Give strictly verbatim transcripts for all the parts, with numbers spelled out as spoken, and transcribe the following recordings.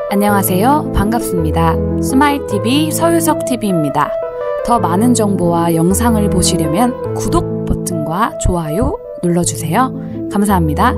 안녕하세요. 반갑습니다. 스마일티비 서유석티비입니다. 더 많은 정보와 영상을 보시려면 구독 버튼과 좋아요 눌러주세요. 감사합니다.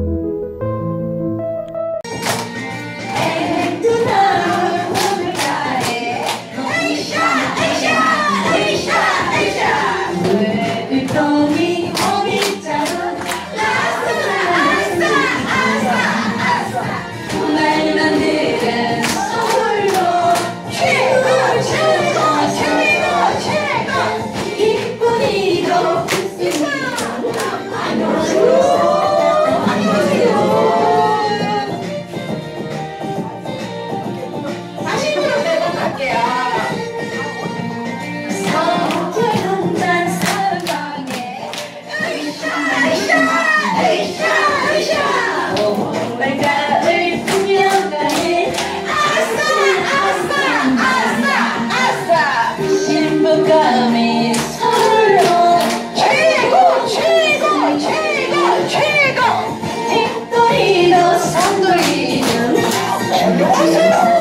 신부감이 서로 최고 최고 최고 최고 뒷돌이도 상돌이는 안녕하세요.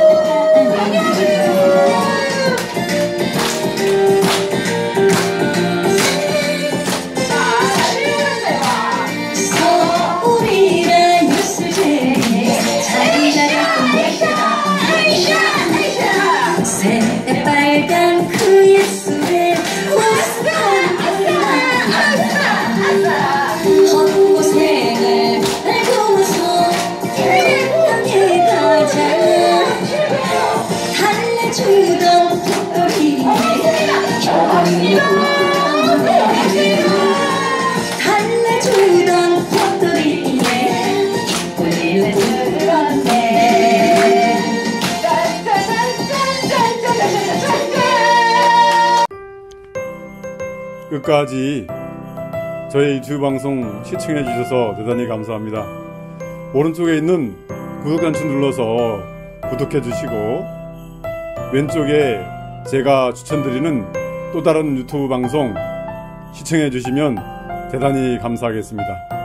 서울이라 뉴스제에 자기 자랑 새빨간 그 예술에 헛고생을 달고서 태양에 가자 달래주던 벽돌이에 달래주던 벽돌이에 우리를 들었네. 끝까지 저희 유튜브 방송 시청해 주셔서 대단히 감사합니다. 오른쪽에 있는 구독 단추 눌러서 구독해 주시고 왼쪽에 제가 추천드리는 또 다른 유튜브 방송 시청해 주시면 대단히 감사하겠습니다.